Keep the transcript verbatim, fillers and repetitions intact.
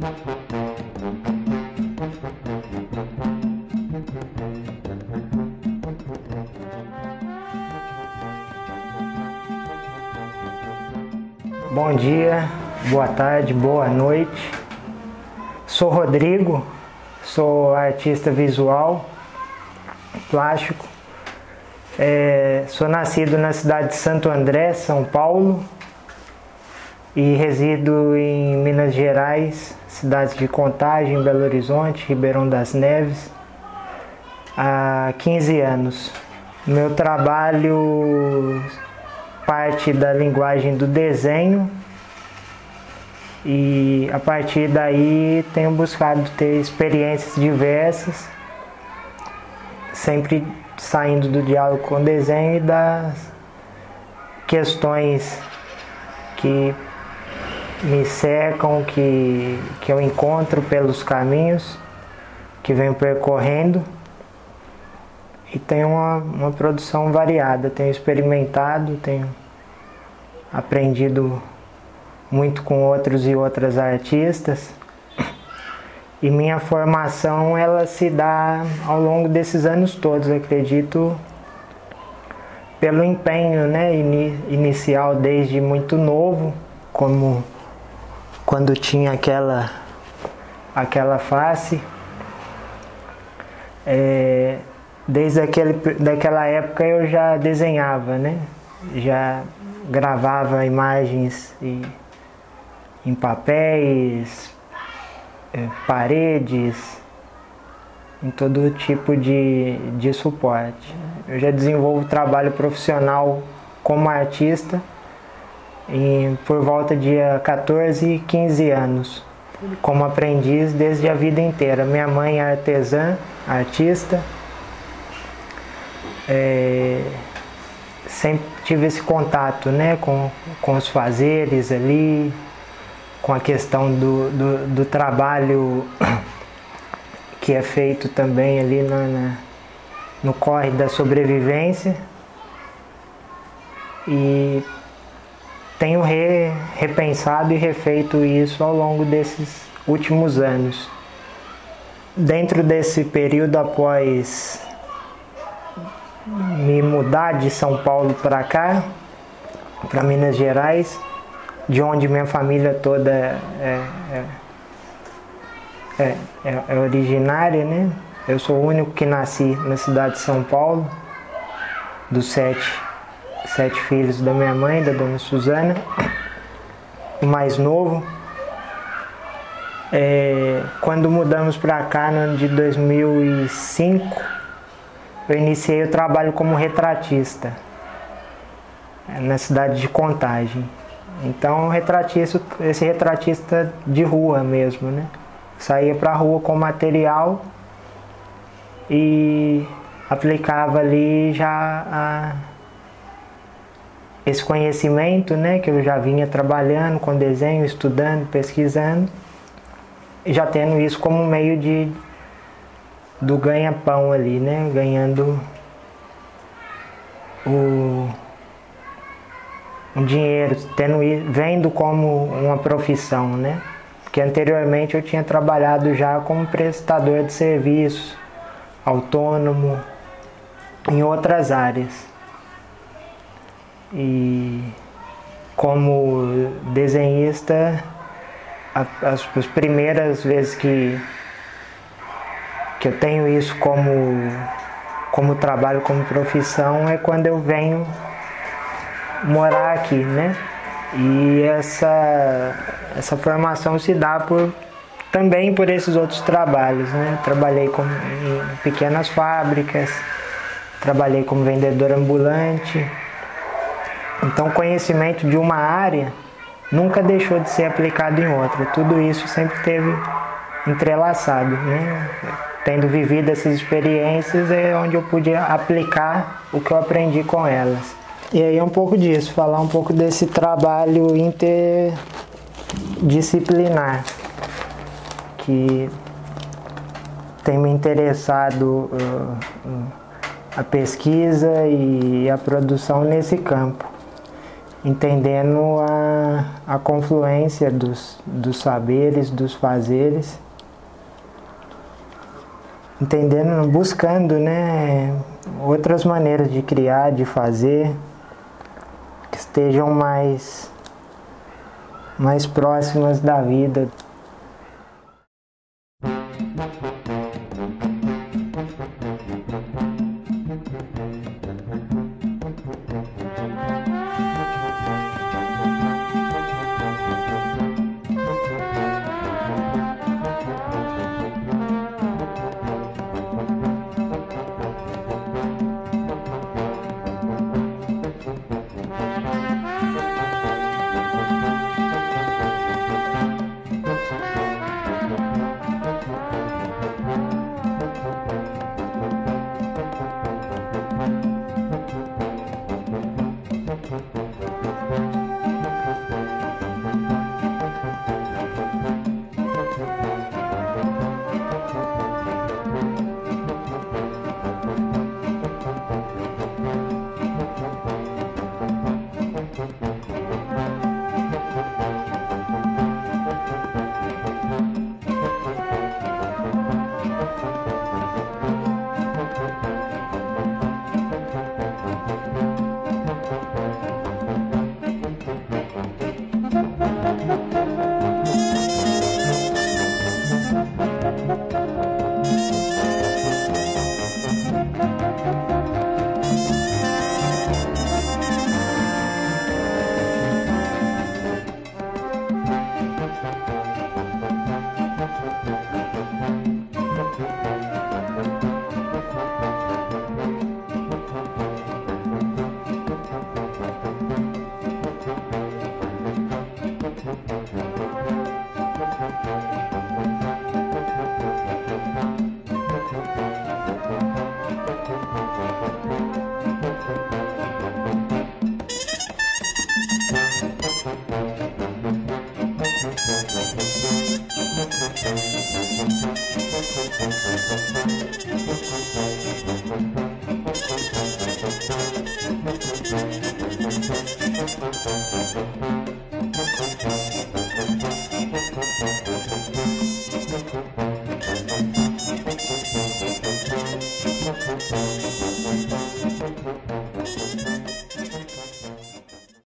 Bom dia, boa tarde, boa noite. Sou Rodrigo, sou artista visual, plástico. É, sou nascido na cidade de Santo André, São Paulo, e resido em Minas Gerais, cidades de Contagem, Belo Horizonte, Ribeirão das Neves, há quinze anos. Meu trabalho parte da linguagem do desenho e a partir daí tenho buscado ter experiências diversas, sempre saindo do diálogo com o desenho e das questões que me cercam, que, que eu encontro pelos caminhos que venho percorrendo. E tenho uma, uma produção variada, tenho experimentado, tenho aprendido muito com outros e outras artistas. E minha formação ela se dá ao longo desses anos todos, acredito, pelo empenho, né, in, inicial desde muito novo, como quando tinha aquela, aquela face. É, Desde aquele, daquela época eu já desenhava, né? Já gravava imagens e, em papéis, paredes, em todo tipo de, de suporte. Eu já desenvolvo trabalho profissional como artista em, por volta de quatorze, quinze anos, como aprendiz desde a vida inteira. Minha mãe é artesã, artista. É, sempre tive esse contato, né, com, com os fazeres ali, com a questão do, do, do trabalho que é feito também ali na, na, no corre da sobrevivência, e tenho re, repensado e refeito isso ao longo desses últimos anos. Dentro desse período após me mudar de São Paulo para cá, para Minas Gerais, de onde minha família toda é, é, é, é, é originária, né? Eu sou o único que nasci na cidade de São Paulo, dos sete, sete filhos da minha mãe, da dona Suzana, o mais novo. É, quando mudamos para cá no ano de dois mil e cinco, eu iniciei o trabalho como retratista na cidade de Contagem. Então, retratista, esse retratista de rua mesmo, né? Saía para a rua com material e aplicava ali já a, esse conhecimento, né, que eu já vinha trabalhando com desenho, estudando, pesquisando, e já tendo isso como meio de do ganha-pão ali, né? Ganhando o, o dinheiro, tendo, vendo como uma profissão, né? Porque anteriormente eu tinha trabalhado já como prestador de serviços, autônomo, em outras áreas. E como desenhista, as, as primeiras vezes que que eu tenho isso como, como trabalho, como profissão, é quando eu venho morar aqui, né? E essa, essa formação se dá por, também por esses outros trabalhos, né? Trabalhei com, em pequenas fábricas, trabalhei como vendedor ambulante. Então, o conhecimento de uma área nunca deixou de ser aplicado em outra. Tudo isso sempre teve entrelaçado, né? Tendo vivido essas experiências é onde eu pude aplicar o que eu aprendi com elas. E aí é um pouco disso, falar um pouco desse trabalho interdisciplinar que tem me interessado uh, uh, a pesquisa e a produção nesse campo. entendendo a, a confluência dos, dos saberes, dos fazeres, entendendo, buscando, né, outras maneiras de criar, de fazer, que estejam mais, mais próximas da vida. Thank you.